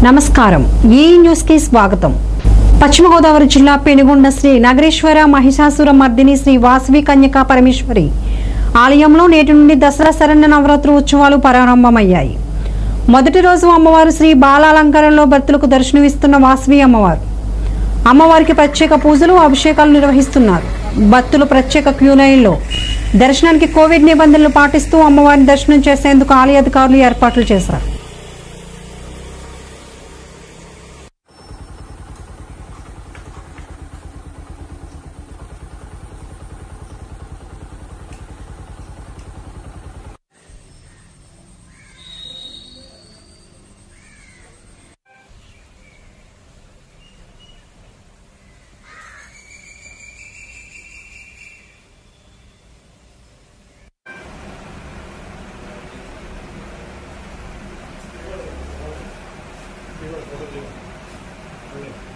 నమస్కారం ఈ న్యూస్ కి స్వాగతం। పశ్చిమ గోదావరి జిల్లా పెనుగొండ శ్రీ నగరేశ్వర మహిషాసుర మర్దిని శ్రీ వాసవి కన్యకా పరమేశ్వరి ఆలయంలో నేటి నుండి దసరా శరన్న నవరాత్రి ఉత్సవాలు ప్రారంభమయ్యాయి। మొదటి రోజు అమ్మవారు శ్రీ బాలాలంకారంలో భక్తులకు దర్శనమిస్తున్న వాసవి అమ్మవారికి ప్రత్యేక పూజలు అభిషేకాలు నిర్వహిస్తున్నారు। భక్తులు ప్రత్యేక క్యూ లైన్లో దర్శనానికి కోవిడ్ నిబంధనలు పాటిస్తూ అమ్మవారిని దర్శనం చేసేందుకు ఆలయ అధికారులు ఏర్పాట్లు చేశారు। Thank you.